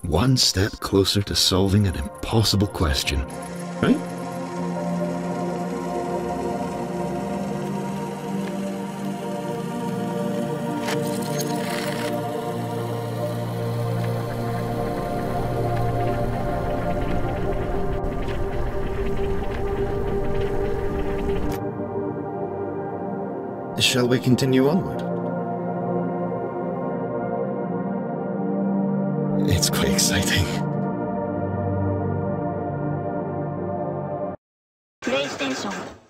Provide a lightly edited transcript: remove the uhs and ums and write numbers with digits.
One step closer to solving an impossible question, right? Shall we continue onward? It's quite exciting. PlayStation